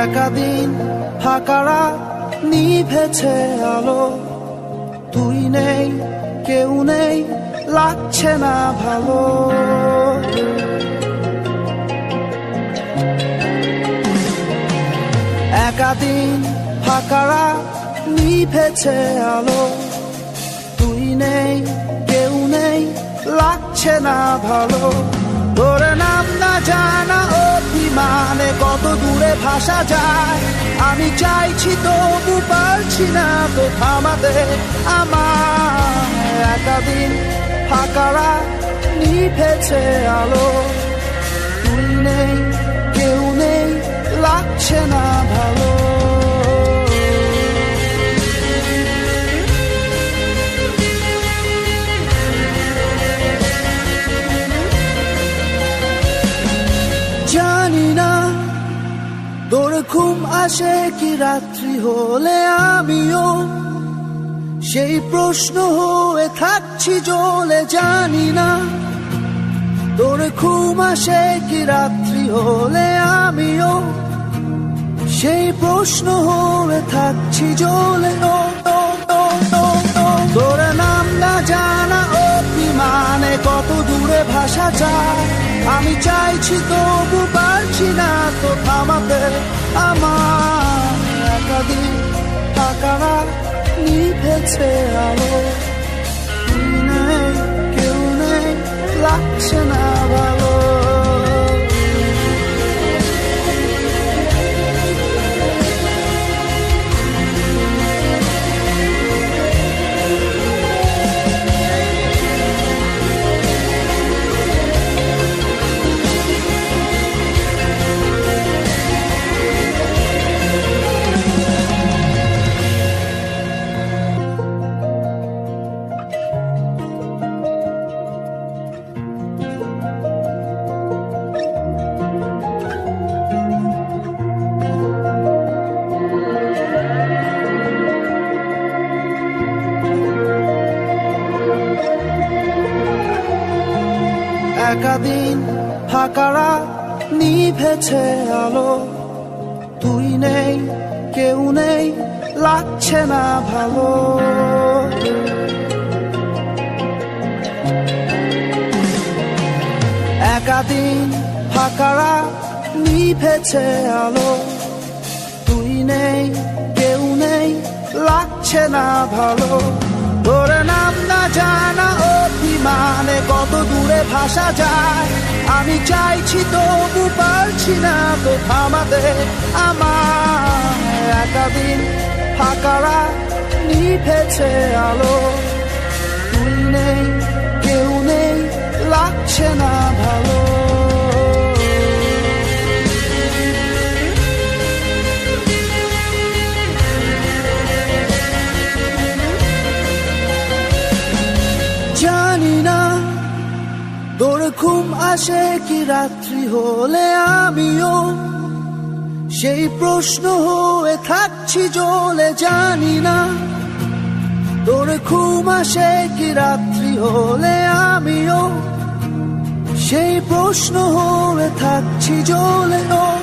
একাদিন ফাঁকা রাত নিভেছে আলো, তুই নেই কেউ নেই লাগছে না ভালো। একাদিন ফাঁকা রাত নিভেছে আলো, তুই নেই কেউ নেই লাগছে না ভালো। তোর নাম না জানা অভিমানে কত দূরে ভাসা যায়, আমি চাইছি তবু পারছি না তো থামাতে আমার। একাদিন ফাঁকা রাত নিভেছে আলো, তুই নেই কেউ নেই লাগছে না ভালো। জানি না তোর ঘুম আসে কি রাত্রি হলে, আমিও সেই প্রশ্ন হয়ে থাকছি জ্বলে। জানি না তোর ঘুম আসে কি রাত্রি হলে, আমিও সেই প্রশ্ন হয়ে থাকছি জ্বলে। তোর নাম না জানা অভিমানে কত দূরে ভাসা যায়, আমি চাইছি তবু পারছি না তো থামাতে আমার। একাদিন ফাঁকা রাত নিভেছে আলো, তুই নেই কেউ নেই লাগছে না ভালো। একাদিন ফাঁকা রাত নিভেছে আলো, তুই নেই কেউ নেই লাগছে না ভালো। একাদিন ফাঁকা রাত নিভেছে আলো, তুই নেই কেউ নেই লাগছে না ভালো। তোর নাম না জানা অভিমানে কত দূরে ভাসা যায়, আমি চাইছি তবু পারছি না তো থামাতে আমার। একাদিন ফাঁকা রাত নিভেছে আলো, তুই নেই কেউ নেই লাগছে না ভালো। জানি না তোর ঘুম আসে কি রাত্রি হলে, আমিও সেই প্রশ্ন হয়ে থাকছি জ্বলে। জানি না তোর ঘুম আসে কি রাত্রি হলে, আমিও সেই প্রশ্ন হয়ে থাকছি জ্বলে।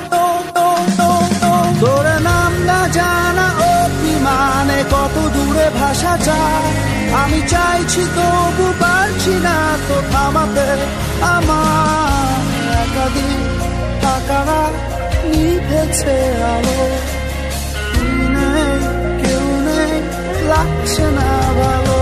তোর নাম না জানা অভিমানে কত দূরে ভাসা যায়, আমি চাইছি তবু পারছি না তো থামাতে আমার। একাদিন ফাঁকা রাত নিভেছে আলো, তুই নেই কেউ নেই লাগছে না ভালো।